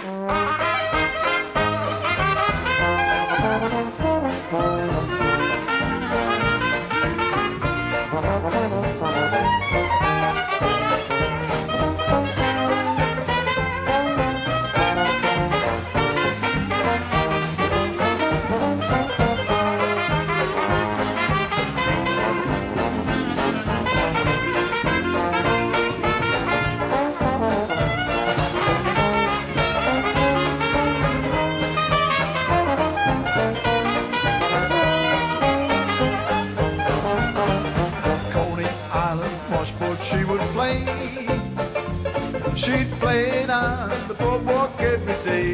Washboard she would play. She'd play down the boardwalk every day.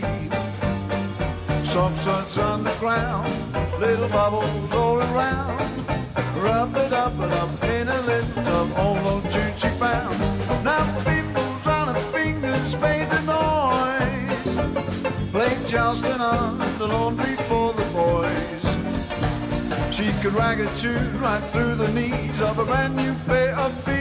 Soft suds on the ground, little bubbles all around. Rub it up and up in a little tub, all those tunes she found. Now people's on her fingers made a noise, played Charleston on the laundry for the boys. She could rag a tune right through the knees of a brand new pair of feet.